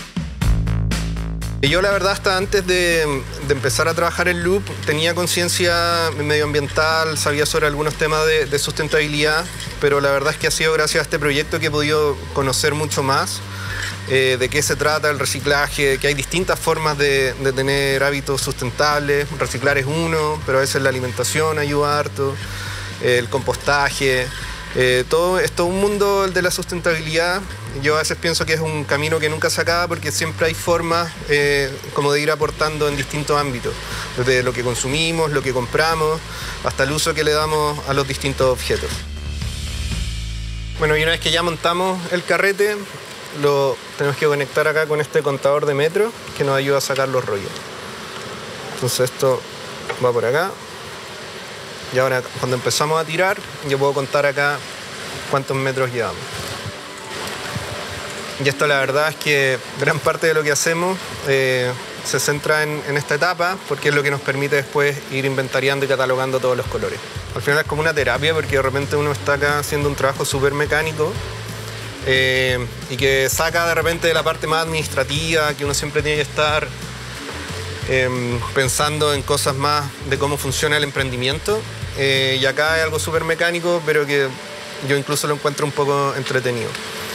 Y yo la verdad hasta antes de, de empezar a trabajar en Loop tenía conciencia medioambiental, sabía sobre algunos temas de, de sustentabilidad, pero la verdad es que ha sido gracias a este proyecto que he podido conocer mucho más eh, de qué se trata el reciclaje, que hay distintas formas de, de tener hábitos sustentables. Reciclar es uno, pero a veces la alimentación ayuda harto, eh, el compostaje. Eh, todo esto es un mundo el de la sustentabilidad. Yo a veces pienso que es un camino que nunca se acaba porque siempre hay formas eh, como de ir aportando en distintos ámbitos, desde lo que consumimos, lo que compramos, hasta el uso que le damos a los distintos objetos. Bueno, y una vez que ya montamos el carrete, lo tenemos que conectar acá con este contador de metros que nos ayuda a sacar los rollos. Entonces esto va por acá. Y ahora, cuando empezamos a tirar, yo puedo contar acá cuántos metros llevamos. Y esto la verdad es que gran parte de lo que hacemos eh, se centra en, en esta etapa porque es lo que nos permite después ir inventariando y catalogando todos los colores. Al final es como una terapia porque de repente uno está acá haciendo un trabajo súper mecánico eh, y que saca de repente de la parte más administrativa, que uno siempre tiene que estar eh, pensando en cosas más de cómo funciona el emprendimiento. Eh, y acá hay algo súper mecánico, pero que yo incluso lo encuentro un poco entretenido.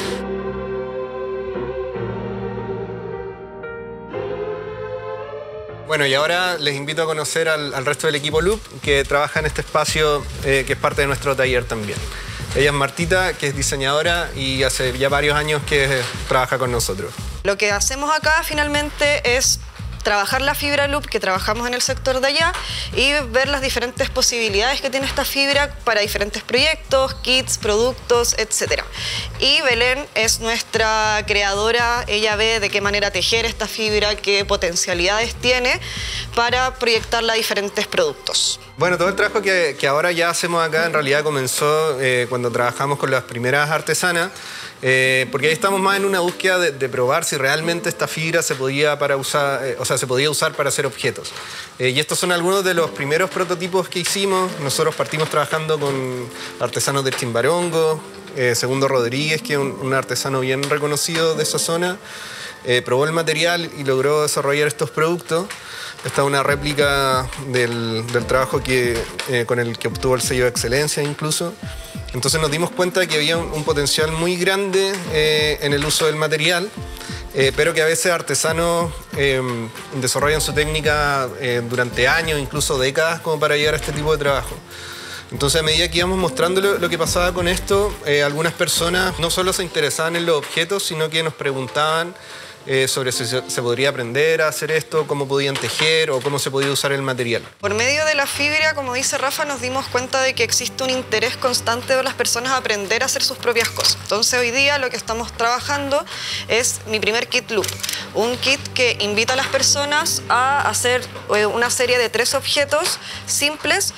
Bueno, y ahora les invito a conocer al, al resto del equipo Loop que trabaja en este espacio eh, que es parte de nuestro taller también. Ella es Martita, que es diseñadora y hace ya varios años que trabaja con nosotros. Lo que hacemos acá finalmente es trabajar la fibra loop que trabajamos en el sector de allá y ver las diferentes posibilidades que tiene esta fibra para diferentes proyectos, kits, productos, etcétera. Y Belén es nuestra creadora, ella ve de qué manera tejer esta fibra, qué potencialidades tiene para proyectarla a diferentes productos. Bueno, todo el trabajo que, que ahora ya hacemos acá en realidad comenzó eh, cuando trabajamos con las primeras artesanas, eh, porque ahí estamos más en una búsqueda de, de probar si realmente esta fibra se podía, para usar, eh, o sea, se podía usar para hacer objetos. Eh, y estos son algunos de los primeros prototipos que hicimos. Nosotros partimos trabajando con artesanos del Chimbarongo, eh, Segundo Rodríguez, que es un, un artesano bien reconocido de esa zona. Eh, probó el material y logró desarrollar estos productos. Esta es una réplica del, del trabajo que, eh, con el que obtuvo el sello de excelencia incluso. Entonces nos dimos cuenta de que había un, un potencial muy grande eh, en el uso del material, eh, pero que a veces artesanos eh, desarrollan su técnica eh, durante años, incluso décadas, como para llegar a este tipo de trabajo. Entonces, a medida que íbamos mostrando lo, lo que pasaba con esto, eh, algunas personas no solo se interesaban en los objetos, sino que nos preguntaban Eh, sobre si se, se podría aprender a hacer esto, cómo podían tejer o cómo se podía usar el material. Por medio de la fibra, como dice Rafa, nos dimos cuenta de que existe un interés constante de las personas a aprender a hacer sus propias cosas. Entonces hoy día lo que estamos trabajando es mi primer kit loop, un kit que invita a las personas a hacer una serie de tres objetos simples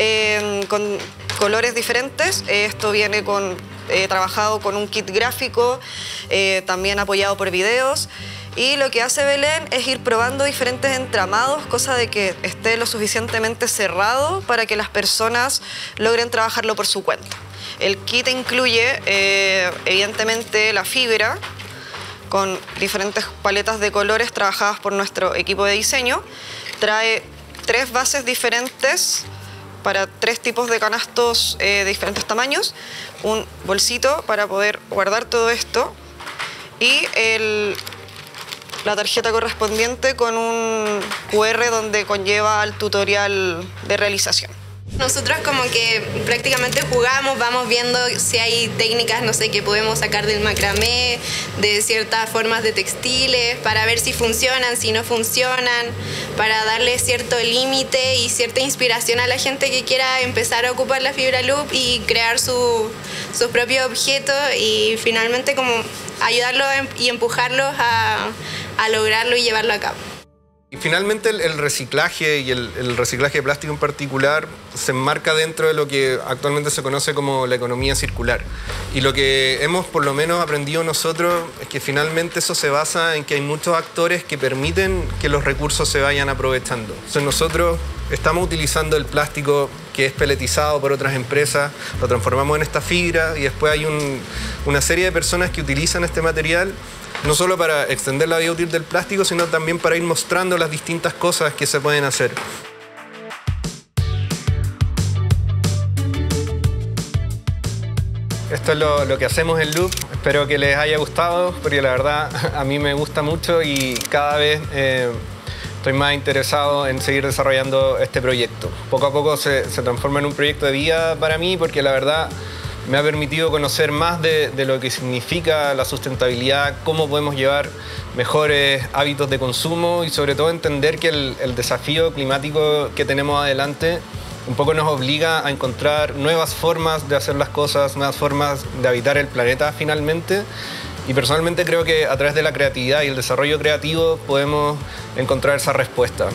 eh, con colores diferentes. Esto viene con Eh, trabajado con un kit gráfico, eh, también apoyado por videos. Y lo que hace Belén es ir probando diferentes entramados, cosa de que esté lo suficientemente cerrado para que las personas logren trabajarlo por su cuenta. El kit incluye, eh, evidentemente, la fibra con diferentes paletas de colores trabajadas por nuestro equipo de diseño. Trae tres bases diferentes para tres tipos de canastos eh, de diferentes tamaños, un bolsito para poder guardar todo esto y el, la tarjeta correspondiente con un cu erre donde conlleva el tutorial de realización. Nosotros como que prácticamente jugamos, vamos viendo si hay técnicas, no sé, que podemos sacar del macramé, de ciertas formas de textiles, para ver si funcionan, si no funcionan, para darle cierto límite y cierta inspiración a la gente que quiera empezar a ocupar la fibra loop y crear su, sus propios objetos y finalmente como ayudarlos y empujarlos a, a lograrlo y llevarlo a cabo. Y finalmente el, el reciclaje y el, el reciclaje de plástico en particular se enmarca dentro de lo que actualmente se conoce como la economía circular. Y lo que hemos por lo menos aprendido nosotros es que finalmente eso se basa en que hay muchos actores que permiten que los recursos se vayan aprovechando. Entonces nosotros estamos utilizando el plástico que es peletizado por otras empresas, lo transformamos en esta fibra y después hay un, una serie de personas que utilizan este material no solo para extender la vida útil del plástico, sino también para ir mostrando las distintas cosas que se pueden hacer. Esto es lo, lo que hacemos en Loop. Espero que les haya gustado, porque la verdad a mí me gusta mucho y cada vez eh, estoy más interesado en seguir desarrollando este proyecto. Poco a poco se, se transforma en un proyecto de vida para mí, porque la verdad me ha permitido conocer más de, de lo que significa la sustentabilidad, cómo podemos llevar mejores hábitos de consumo y sobre todo entender que el, el desafío climático que tenemos adelante un poco nos obliga a encontrar nuevas formas de hacer las cosas, nuevas formas de habitar el planeta finalmente. Y personalmente creo que a través de la creatividad y el desarrollo creativo podemos encontrar esa respuesta.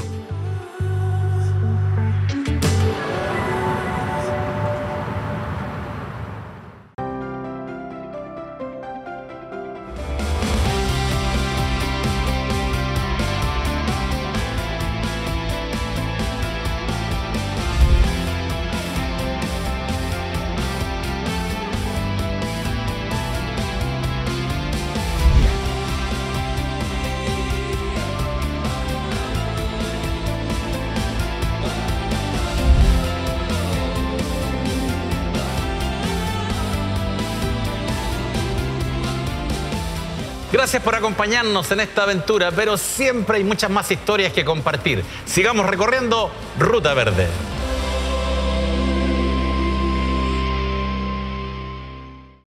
Gracias por acompañarnos en esta aventura, pero siempre hay muchas más historias que compartir. Sigamos recorriendo Ruta Verde.